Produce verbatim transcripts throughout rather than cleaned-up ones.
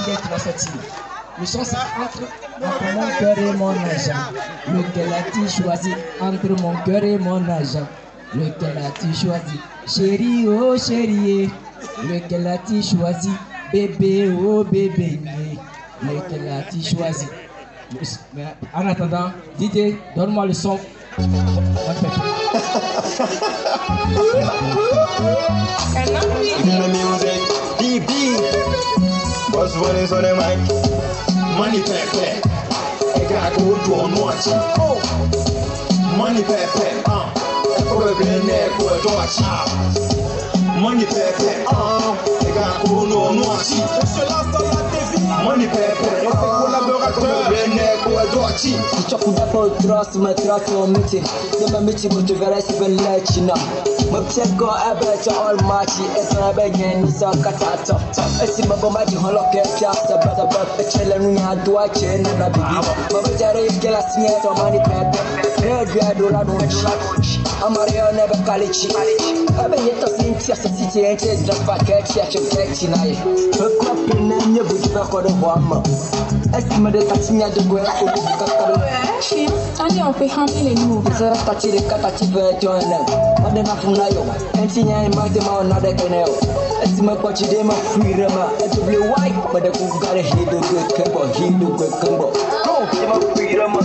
d'être dans cette île. Le son c'est entre, entre mon cœur et mon argent. Lequel as-tu choisi entre mon cœur et mon argent? Lequel as-tu choisi? Chérie, oh chérie. Lequel as-tu choisi? Bébé, oh bébé. Lequel as-tu choisi? Mais en attendant, D J, donne-moi le son. D B, what's what is on the mic? Money pepe, I got go to on watch. Oh, money pepe, uh, probably never go to watch. Money pepe, uh, I got go to on watch. Money pepe, collaborateur, never go to watch. Si tu as d'abord trust, me trust mon métier. De ma métier, vous te verrez si vous l'êtes china. My check go about to all matchy, it's not a begin, it's a cat top top. I see my bomb at the hollow cap, just about about the children I do a chain and a baby. But Jerry get a sneer to money pep. Red, red, red, I'm a real never college. I've been yet to see just a city and chase the packet, church of tonight. Her crop in name, you would back on the warmer. Estimate touching at the way I could. Allez, on fait remplir les mots. Vous serez parti de Katativer, John. But then I found out. And seeing I might have another canal. It's my watch them a free rama. It's a blue white, but the cook got a heat of good combo. He do good combo. Go, them a free rama.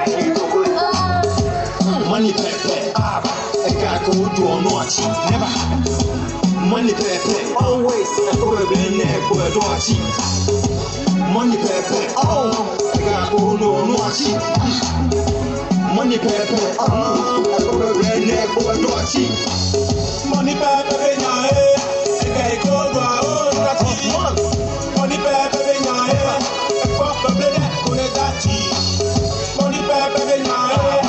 Money pepe, ah, I got go to on watch. Never. Money pepe, always. I probably never go to watch. Money pepe, oh, I got go to on watch. Money pepe, oh, I probably never go to watch. Money pepe, yeah, I got go to on watch. Money pepe, yeah, I probably never go to watch. Money pepe, yeah.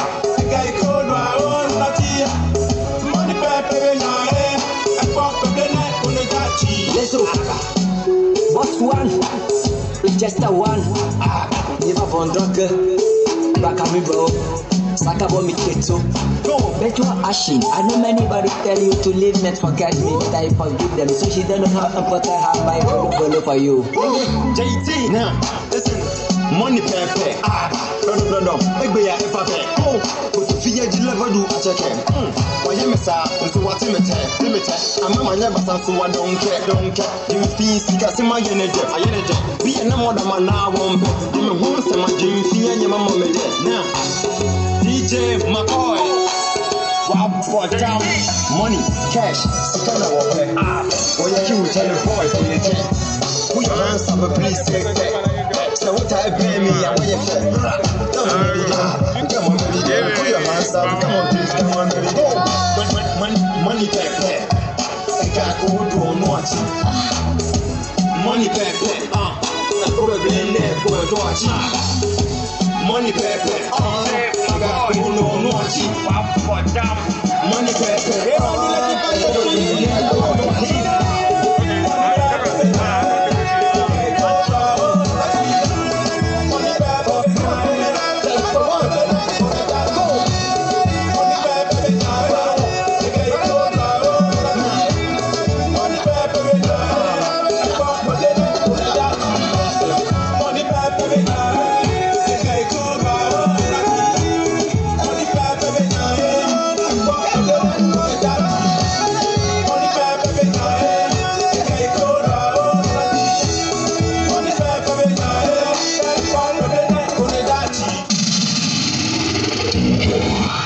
What's one? It's just a one. Never von drunker. Back at me, bro. Sakabo me keto. Bet you are ashing. I know many body tell you to live, not forget me. But I forgive them. So she don't know how important I have my follow for you. J T, now, listen. Money pepe, ah, no no no, make me a pepe. Oh, but the fear you never do a check him. Hmm, why you miss out? So what you mete, you mete. I'm a man never so I don't care, don't care. You feel sick as my energy, I energy. Be a more than man now one bet. You me want some my dream, fear your mama me dead. Now, D J McCoy, wow for down, money, cash, Sikana walk. Ah, oh yeah, you tell the boy for your check. Put your hands up, please take that. So what I pay me, I want you to come on, baby, come on, baby, put your hands up, come on, please, come on, baby, go. Money, money, pepe, I got go to on watch. Money, pepe, ah, I probably never go to watch. Money, pepe, ah, I got go to on watch. Money, pepe, ah, I probably never go to watch. Yeah.